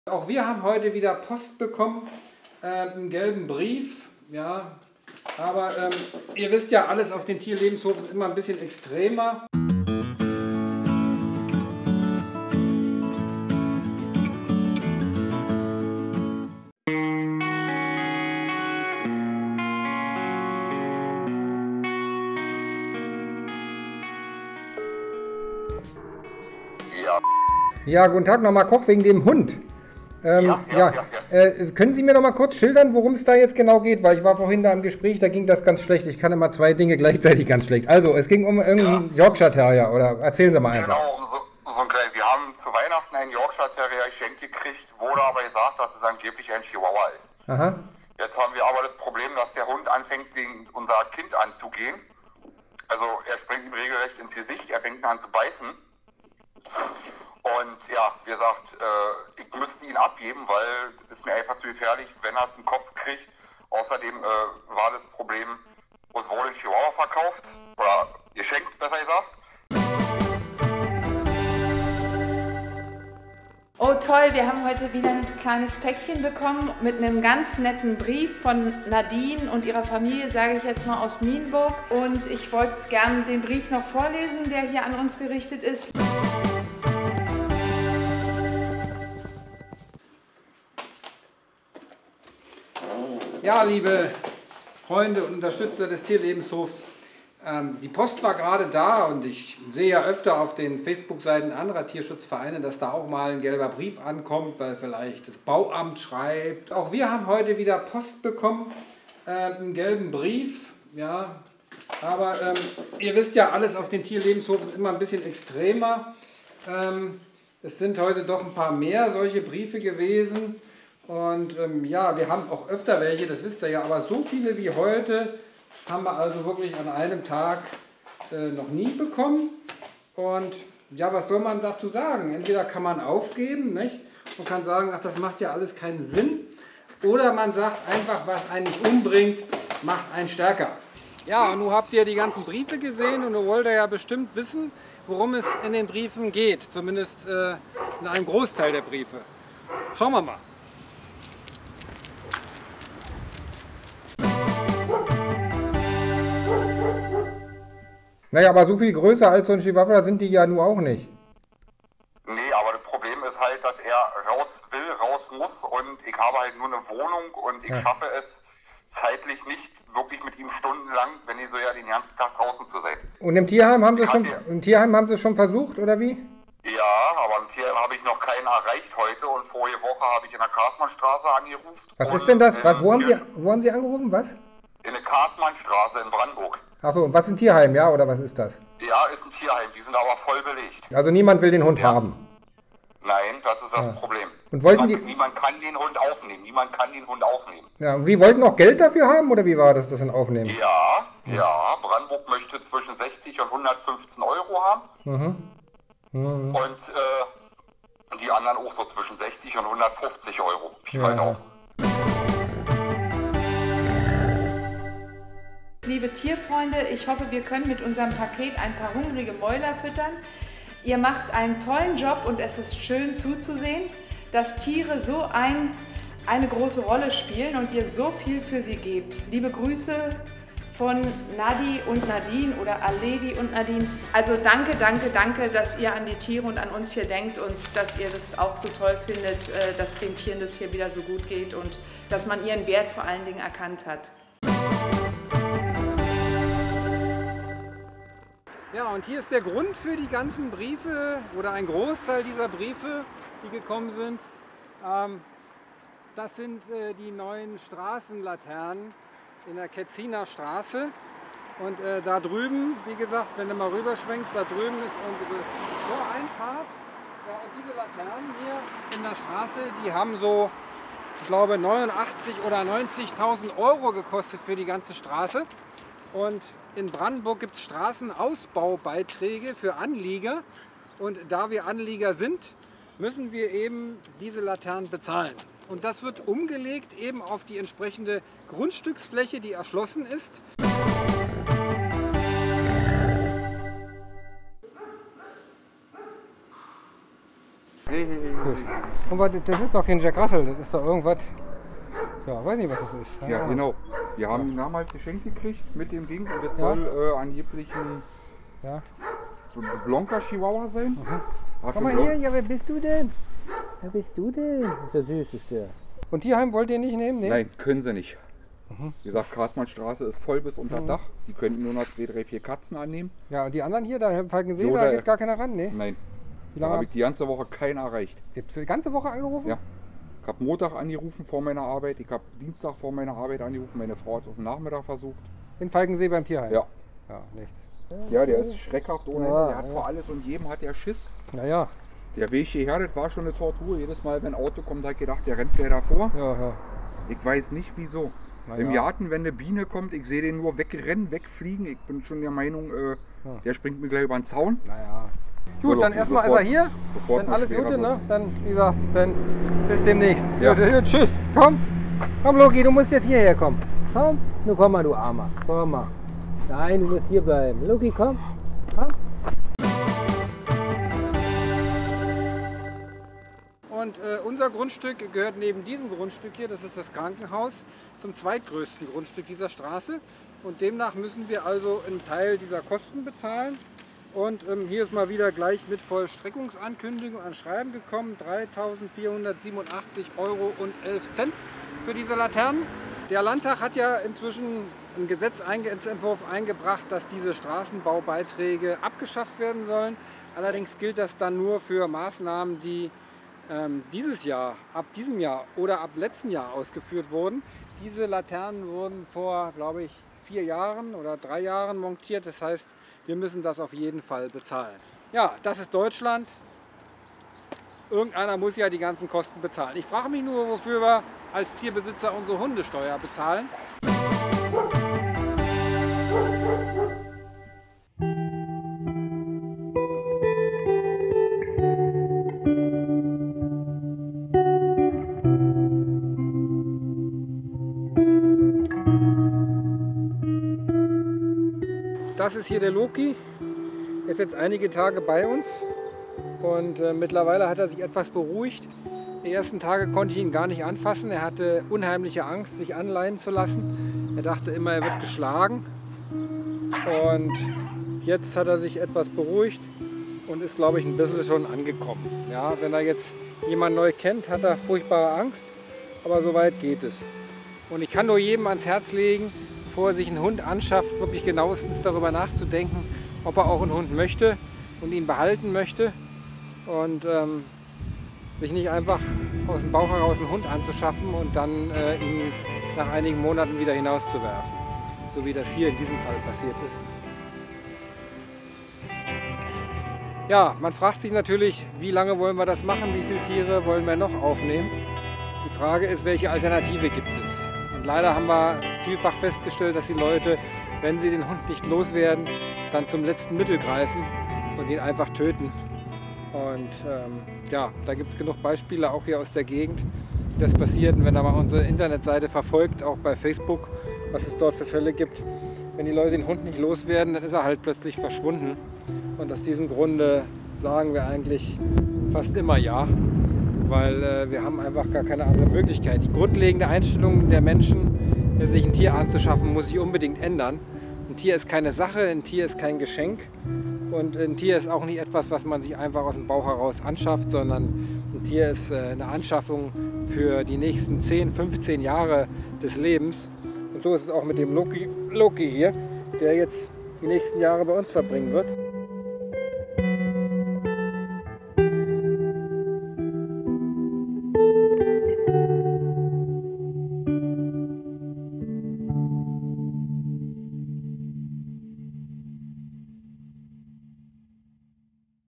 Auch wir haben heute wieder Post bekommen, einen gelben Brief, ja, aber ihr wisst ja, alles auf dem Tierlebenshof ist immer ein bisschen extremer. Ja, guten Tag, nochmal Koch wegen dem Hund. Können Sie mir noch mal kurz schildern, worum es da jetzt genau geht? Weil ich war vorhin da im Gespräch, da ging das ganz schlecht. Ich kann immer zwei Dinge gleichzeitig ganz schlecht. Also, es ging um irgendeinen Yorkshire Terrier, oder erzählen Sie mal einfach. Genau, so ein kleiner. Wir haben zu Weihnachten einen Yorkshire Terrier geschenkt gekriegt, wurde aber gesagt, dass es angeblich ein Chihuahua ist. Aha. Jetzt haben wir aber das Problem, dass der Hund anfängt, gegen unser Kind anzugehen. Also, er springt ihm regelrecht ins Gesicht, er fängt an zu beißen. Und ja, wie gesagt, ich müsste ihn abgeben, weil es ist mir einfach zu gefährlich, wenn er es im Kopf kriegt. Außerdem war das Problem, es wurde ein Chihuahua verkauft, oder geschenkt, besser gesagt. Oh toll, wir haben heute wieder ein kleines Päckchen bekommen mit einem ganz netten Brief von Nadine und ihrer Familie, sage ich jetzt mal, aus Nienburg. Und ich wollte gerne den Brief noch vorlesen, der hier an uns gerichtet ist. Ja, liebe Freunde und Unterstützer des Tierlebenshofs, die Post war gerade da und ich sehe ja öfter auf den Facebook-Seiten anderer Tierschutzvereine, dass da auch mal ein gelber Brief ankommt, weil vielleicht das Bauamt schreibt. Auch wir haben heute wieder Post bekommen, einen gelben Brief, ja, aber ihr wisst ja, alles auf dem Tierlebenshof ist immer ein bisschen extremer. Es sind heute doch ein paar mehr solche Briefe gewesen. Und ja, wir haben auch öfter welche, das wisst ihr ja, aber so viele wie heute haben wir also wirklich an einem Tag noch nie bekommen. Und ja, was soll man dazu sagen? Entweder kann man aufgeben, nicht? Und kann sagen, ach, das macht ja alles keinen Sinn. Oder man sagt einfach, was einen nicht umbringt, macht einen stärker. Ja, und nun habt ihr die ganzen Briefe gesehen und nun wollt ihr ja bestimmt wissen, worum es in den Briefen geht. Zumindest in einem Großteil der Briefe. Schauen wir mal. Naja, aber so viel größer als so ein Chihuahua sind die ja nun auch nicht. Nee, aber das Problem ist halt, dass er raus will, raus muss und ich habe halt nur eine Wohnung und ich schaffe es zeitlich nicht, wirklich mit ihm stundenlang, wenn ich so ja den ganzen Tag draußen zu sein. Und im Tierheim haben Sie es schon versucht, oder wie? Ja, aber im Tierheim habe ich noch keinen erreicht heute und vorige Woche habe ich in der Karßmannstraße angerufen. Was ist denn das? Wo haben Sie angerufen? Was? In der Karßmannstraße in Brandenburg. Achso, und was ist ein Tierheim, ja, oder was ist das? Ja, ist ein Tierheim, die sind aber voll belegt. Also niemand will den Hund haben? Nein, das ist das Problem. Und wollten niemand kann den Hund aufnehmen, niemand kann den Hund aufnehmen. Ja, und die wollten auch Geld dafür haben, oder wie war das ein Aufnehmen? Ja, Brandenburg möchte zwischen 60 und 115 Euro haben. Und die anderen auch so zwischen 60 und 150 Euro. Pi mal Daumen. Liebe Tierfreunde, ich hoffe, wir können mit unserem Paket ein paar hungrige Mäuler füttern. Ihr macht einen tollen Job und es ist schön zuzusehen, dass Tiere so eine große Rolle spielen und ihr so viel für sie gebt. Liebe Grüße von Nadi und Nadine oder Aledi und Nadine. Also danke, danke, danke, dass ihr an die Tiere und an uns hier denkt und dass ihr das auch so toll findet, dass den Tieren das hier wieder so gut geht und dass man ihren Wert vor allen Dingen erkannt hat. Ja, und hier ist der Grund für die ganzen Briefe oder ein Großteil dieser Briefe, die gekommen sind. Das sind die neuen Straßenlaternen in der Ketziner Straße. Und da drüben, wie gesagt, wenn du mal rüberschwenkst, da drüben ist unsere Toreinfahrt. Ja, und diese Laternen hier in der Straße, die haben so, ich glaube, 89.000 oder 90.000 Euro gekostet für die ganze Straße. Und in Brandenburg gibt es Straßenausbaubeiträge für Anlieger. Und da wir Anlieger sind, müssen wir eben diese Laternen bezahlen. Und das wird umgelegt eben auf die entsprechende Grundstücksfläche, die erschlossen ist. Nee. Gut. Und das ist doch kein Jack Russell, das ist doch irgendwas. Ja, weiß nicht, was das ist. Ja, genau. Wir haben ihn damals geschenkt gekriegt mit dem Ding und jetzt soll angeblich ein Blanca Chihuahua sein. Komm mal hier, ja, wer bist du denn? Wer bist du denn? Das ist der Süß, ist der. Und Tierheim wollt ihr nicht nehmen? Nee? Nein, können sie nicht. Wie gesagt, Karlsmannstraße ist voll bis unter Dach. Die könnten nur noch 2, 3, 4 Katzen annehmen. Ja, und die anderen hier, da im Falkensee, So, da geht gar keiner ran, ne? Nein. Wie Da lange habe ich die ganze Woche keinen erreicht. die ganze Woche angerufen? Ja. Ich habe Montag angerufen vor meiner Arbeit, ich habe Dienstag vor meiner Arbeit angerufen, meine Frau hat es auf den Nachmittag versucht. In Falkensee beim Tierheim? Ja. Ja, nichts. Ja, der ist schreckhaft ohne Ende. Der hat vor alles und jedem hat der Schiss. Naja. Der Weg hierher, das war schon eine Tortur. Jedes Mal, wenn ein Auto kommt, habe ich gedacht, der rennt gleich davor. Ja, ja. Ich weiß nicht wieso. Naja. Im Garten, wenn eine Biene kommt, ich sehe den nur wegrennen, wegfliegen. Ich bin schon der Meinung, der springt mir gleich über den Zaun. Naja. So, Gut, dann erstmal ist er hier. Bevor Dann alles schwerer Gute, ne? wird. Dann, wie gesagt, dann bis demnächst. Ja. Gut, tschüss. Komm, Loki, du musst jetzt hierher kommen. Komm, nun komm mal, du Armer. Komm mal. Nein, du musst hier bleiben. Loki, komm. Komm. Und unser Grundstück gehört neben diesem Grundstück hier, das ist das Krankenhaus, zum zweitgrößten Grundstück dieser Straße. Und demnach müssen wir also einen Teil dieser Kosten bezahlen. Und hier ist mal wieder gleich mit Vollstreckungsankündigung ein Schreiben gekommen, 3.487,11 € für diese Laternen. Der Landtag hat ja inzwischen einen Gesetzentwurf eingebracht, dass diese Straßenbaubeiträge abgeschafft werden sollen. Allerdings gilt das dann nur für Maßnahmen, die dieses Jahr, ab diesem Jahr oder ab letzten Jahr ausgeführt wurden. Diese Laternen wurden vor, glaube ich, 4 Jahren oder 3 Jahren montiert. Das heißt, wir müssen das auf jeden Fall bezahlen. Ja, das ist Deutschland. Irgendeiner muss ja die ganzen Kosten bezahlen. Ich frage mich nur, wofür wir als Tierbesitzer unsere Hundesteuer bezahlen. Das ist hier der Loki, er ist jetzt einige Tage bei uns und mittlerweile hat er sich etwas beruhigt. Die ersten Tage konnte ich ihn gar nicht anfassen, er hatte unheimliche Angst, sich anleihen zu lassen. Er dachte immer, er wird geschlagen und jetzt hat er sich etwas beruhigt und ist, glaube ich, ein bisschen schon angekommen. Ja, wenn er jetzt jemanden neu kennt, hat er furchtbare Angst, aber so weit geht es. Und ich kann nur jedem ans Herz legen, bevor er sich einen Hund anschafft, wirklich genauestens darüber nachzudenken, ob er auch einen Hund möchte und ihn behalten möchte und sich nicht einfach aus dem Bauch heraus einen Hund anzuschaffen und dann ihn nach einigen Monaten wieder hinauszuwerfen, so wie das hier in diesem Fall passiert ist. Ja, man fragt sich natürlich, wie lange wollen wir das machen, wie viele Tiere wollen wir noch aufnehmen? Die Frage ist, welche Alternative gibt es? Und leider haben wir vielfach festgestellt, dass die Leute, wenn sie den Hund nicht loswerden, dann zum letzten Mittel greifen und ihn einfach töten. Und ja, da gibt es genug Beispiele, auch hier aus der Gegend, wie das passiert. Und wenn ihr mal unsere Internetseite verfolgt, auch bei Facebook, was es dort für Fälle gibt, wenn die Leute den Hund nicht loswerden, dann ist er halt plötzlich verschwunden. Und aus diesem Grunde sagen wir eigentlich fast immer ja. Weil wir haben einfach gar keine andere Möglichkeit. Die grundlegende Einstellung der Menschen, sich ein Tier anzuschaffen, muss sich unbedingt ändern. Ein Tier ist keine Sache, ein Tier ist kein Geschenk und ein Tier ist auch nicht etwas, was man sich einfach aus dem Bauch heraus anschafft, sondern ein Tier ist eine Anschaffung für die nächsten 10, 15 Jahre des Lebens. Und so ist es auch mit dem Loki hier, der jetzt die nächsten Jahre bei uns verbringen wird.